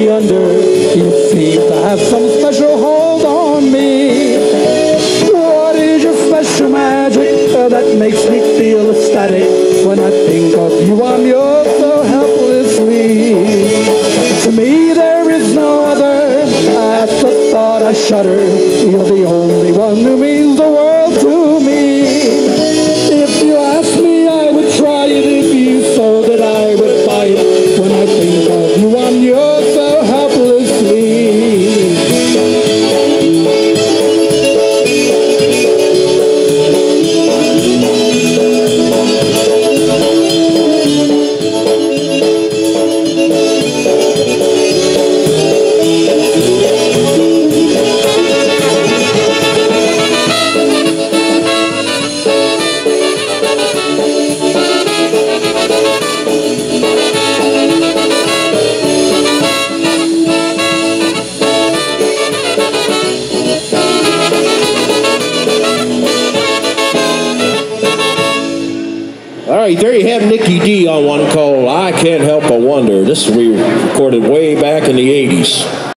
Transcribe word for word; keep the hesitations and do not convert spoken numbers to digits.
me under. You seem to have some special hold on me. What is your special magic uh, that makes me feel ecstatic? When I think of you, I'm yours so helplessly. To me, there is no other. At the thought, I shudder. You're the only one who means the world to me. If you ask me, I would try it. If you sold it, I would buy it. When I think of you, I'm yours so helplessly. All right, there you have Nicky D on one called I Can't Help But Wonder. This we recorded way back in the eighties.